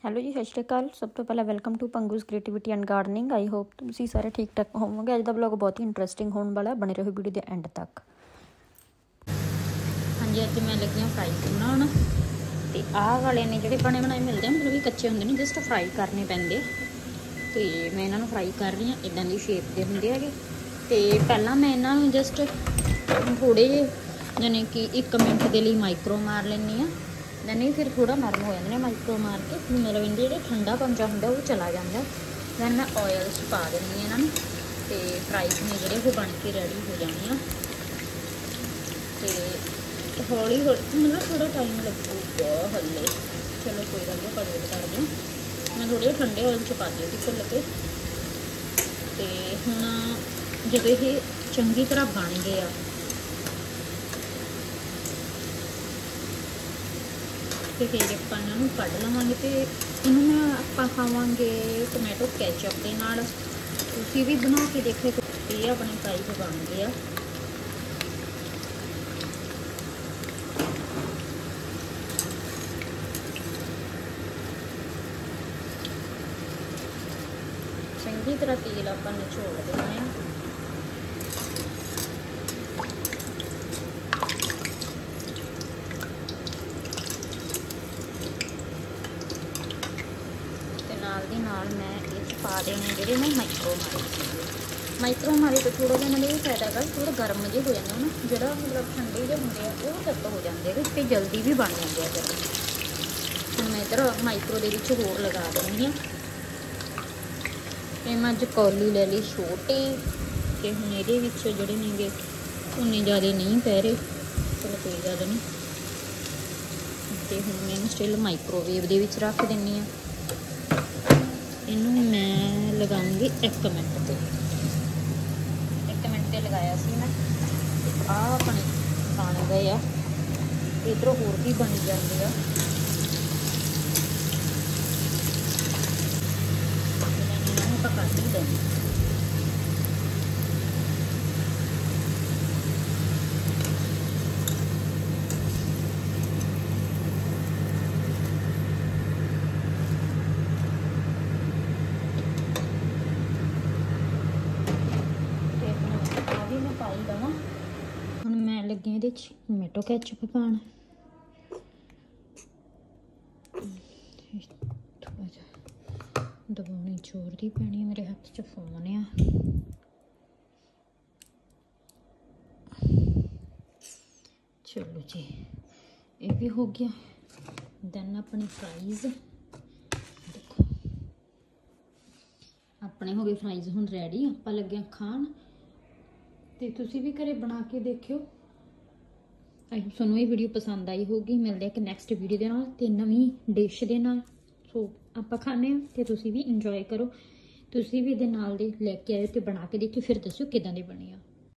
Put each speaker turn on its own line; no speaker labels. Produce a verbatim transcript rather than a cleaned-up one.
Hello ਜੀ, ਸਤਿ ਸ਼੍ਰੀ ਅਕਾਲ। ਸਭ ਤੋਂ ਪਹਿਲਾਂ ਵੈਲਕਮ ਟੂ ਪੰਗੂਜ਼ creativity and gardening. I hope ਤੁਸੀਂ ਸਾਰੇ ਠੀਕ ਠਾਕ ਹੋਵੋਗੇ। ਅੱਜ ਦਾ ਵਲੌਗ ਬਹੁਤ ਹੀ ਇੰਟਰਸਟਿੰਗ ਹੋਣ ਵਾਲਾ, ਬਣੇ ਰਹੋ ਵੀਡੀਓ ਦੇ ਐਂਡ ਤੱਕ। ਹਾਂਜੀ, ਅੱਜ ਮੈਂ ਲੱਗੀ ਹਾਂ ਫਰਾਈ ਬਣਾਉਣ, ਅਤੇ ਆਹ ਵਾਲੇ ਨੇ ਜਿਹੜੇ ਬਣੇ ਬਣਾਏ ਮਿਲਦੇ ਆ, ਮਤਲਬ ਵੀ ਕੱਚੇ ਹੁੰਦੇ ਨੇ, ਜਸਟ ਫਰਾਈ ਕਰਨੇ ਪੈਂਦੇ। ਅਤੇ ਮੈਂ ਇਹਨਾਂ ਨੂੰ ਫਰਾਈ ਕਰ ਰਹੀ ਹਾਂ, ਇੱਦਾਂ ਦੀ ਸ਼ੇਪ ਦੇ ਹੁੰਦੇ ਹੈਗੇ। ਅਤੇ ਪਹਿਲਾਂ ਮੈਂ ਇਹਨਾਂ ਨੂੰ ਜਸਟ ਥੋੜ੍ਹੇ ਜਿਹੇ ਯਾਨੀ ਕਿ ਇੱਕ ਮਿੰਟ ਦੇ ਲਈ ਮਾਈਕਰੋ ਮਾਰ ਲੈਂਦੀ ਹਾਂ। ਨਹੀਂ ਫਿਰ ਥੋੜਾ ਨਰਮ ਹੋ ਜਾਂਦੇ ਨੇ ਮਾਈਕਰੋ ਮਾਰ ਕੇ, ਮਤਲਬ ਇਹਦੇ ਜਿਹੜੇ ਠੰਡਾ ਪੰਜਾ ਹੁੰਦਾ ਉਹ ਚਲਾ ਜਾਂਦਾ। ਦੈਨ ਮੈਂ ਆਇਲ 'ਚ ਪਾ ਦਿੰਦੀ ਹਾਂ ਇਹਨਾਂ ਨੂੰ, ਅਤੇ ਫਰਾਈਜ਼ ਨੇ ਜਿਹੜੇ ਉਹ ਬਣ ਕੇ ਰੈਡੀ ਹੋ ਜਾਣੇ ਆ। ਅਤੇ ਹੌਲੀ ਹੌਲੀ ਮੈਨੂੰ ਥੋੜਾ ਟਾਈਮ ਲੱਗੂਗਾ ਹੱਲੇ, ਚਲੋ ਕੋਈ ਗੱਲ ਨਹੀਂ, ਆਪਾਂ ਵੇਟ ਕਰਦੇ ਹਾਂ। ਮੈਂ ਥੋੜ੍ਹੇ ਜਿਹੇ ਠੰਡੇ ਆਇਲ 'ਚ ਪਾ ਦਿੱਤੀ ਸੀ ਘੁੱਲ ਕੇ। ਅਤੇ ਹੁਣ ਜਦੋਂ ਇਹ ਚੰਗੀ ਤਰ੍ਹਾਂ ਬਣ ਗਏ ਆ, ਅਤੇ ਫਿਰ ਆਪਾਂ ਇਹਨਾਂ ਨੂੰ ਕੱਢ ਲਵਾਂਗੇ। ਅਤੇ ਇਹਨੂੰ ਮੈਂ ਆਪਾਂ ਖਾਵਾਂਗੇ ਟਮੈਟੋ ਕੈਚਅਪ ਦੇ ਨਾਲ। ਤੁਸੀਂ ਵੀ ਬਣਾ ਕੇ ਦੇਖਿਓ। ਇਹ ਆਪਣੇ ਫਰਾਈਜ਼ ਬਣ ਗਏ ਆ। ਚੰਗੀ ਤਰ੍ਹਾਂ ਤੇਲ ਆਪਾਂ ਨਿਚੋੜ ਦੇਣਾ ਹੈ। ਨਾਲ ਦੀ ਨਾਲ ਮੈਂ ਇਹ 'ਚ ਪਾ ਦੇਣੇ ਜਿਹੜੇ ਮੈਂ ਮਾਈਕਰੋ ਮਾਰੇ ਸੀਗੇ। ਮਾਈਕਰੋ ਮਾਰੇ ਤਾਂ ਥੋੜ੍ਹਾ ਜਿਹਾ ਨਾਲ ਇਹ ਫਾਇਦਾ ਹੈਗਾ, ਥੋੜ੍ਹਾ ਗਰਮ ਜਿਹੇ ਹੋ ਜਾਂਦਾ ਨਾ, ਜਿਹੜਾ ਮਤਲਬ ਠੰਡੇ ਜਿਹੇ ਹੁੰਦੇ ਆ ਉਹ ਤੱਕ ਹੋ ਜਾਂਦੇ ਹੈਗੇ, ਅਤੇ ਜਲਦੀ ਵੀ ਬਣ ਜਾਂਦੇ ਆ ਜਲਦੀ। ਹੁਣ ਮੈਂ ਇੱਧਰ ਮਾਈਕਰੋ ਦੇ ਵਿੱਚ ਹੋਰ ਲਗਾ ਦਿੰਦੀ ਹਾਂ। ਅਤੇ ਮੈਂ ਅੱਜ ਕੌਲੀ ਲੈ ਲਈ ਛੋਟੀ, ਅਤੇ ਹੁਣ ਇਹਦੇ ਵਿੱਚ ਜਿਹੜੇ ਨੇਗੇ ਉਨੇ ਜ਼ਿਆਦਾ ਨਹੀਂ ਪੈ ਰਹੇ, ਚਲੋ ਕੋਈ ਗੱਲ ਨਹੀਂ। ਅਤੇ ਹੁਣ ਮੈਂ ਇਹਨੂੰ ਸਟਿਲ ਮਾਈਕਰੋਵੇਵ ਦੇ ਵਿੱਚ ਰੱਖ ਦਿੰਦੀ ਹਾਂ। ਇਹਨੂੰ ਮੈਂ ਲਗਾਉਂਗੀ ਇੱਕ ਮਿੰਟ 'ਤੇ ਇੱਕ ਮਿੰਟ 'ਤੇ ਲਗਾਇਆ ਸੀ ਮੈਂ। ਆਹ ਆਪਣੇ ਬਣ ਗਏ ਆ, ਇੱਧਰੋਂ ਹੋਰ ਵੀ ਬਣ ਜਾਂਦੇ ਆ। ਇਹਨਾਂ ਨੂੰ ਆਪਾਂ ਕੱਢ ਹੀ ਦੇਣਾ। ਹੁਣ ਮੈਂ ਲੱਗੀ ਇਹਦੇ 'ਚ ਟਮੈਟੋ ਕੈਚਅਪ ਪਾਉਣ। ਥੋੜ੍ਹਾ ਜਿਹਾ ਦਬਾਉਣੀ ਜ਼ੋਰ ਦੀ ਪੈਣੀ ਹੈ, ਮੇਰੇ ਹੱਥ 'ਚ ਫੋਨ ਆ। ਚਲੋ ਜੀ, ਇਹ ਵੀ ਹੋ ਗਿਆ। ਦੈਨ ਆਪਣੀ ਫਰਾਈਜ਼ ਦੇਖੋ, ਆਪਣੇ ਹੋ ਗਏ ਫਰਾਈਜ਼ ਹੁਣ ਰੈਡੀ। ਆਪਾਂ ਲੱਗੇ ਹਾਂ ਖਾਣ, ਅਤੇ ਤੁਸੀਂ ਵੀ ਘਰੇ ਬਣਾ ਕੇ ਦੇਖਿਓ। ਆਈ ਹੋਪ ਤੁਹਾਨੂੰ ਇਹ ਵੀਡੀਓ ਪਸੰਦ ਆਈ ਹੋਊਗੀ। ਮਿਲਦੇ ਇੱਕ ਨੈਕਸਟ ਵੀਡੀਓ ਦੇ ਨਾਲ ਅਤੇ ਨਵੀਂ ਡਿਸ਼ ਦੇ ਨਾਲ। ਸੋ ਆਪਾਂ ਖਾਂਦੇ ਹਾਂ ਅਤੇ ਤੁਸੀਂ ਵੀ ਇੰਜੋਏ ਕਰੋ। ਤੁਸੀਂ ਵੀ ਇਹਦੇ ਨਾਲ ਦੇ ਲੈ ਕੇ ਆਇਓ ਅਤੇ ਬਣਾ ਕੇ ਦੇਖਿਓ, ਫਿਰ ਦੱਸਿਓ ਕਿੱਦਾਂ ਦੀ ਬਣੀ ਆ।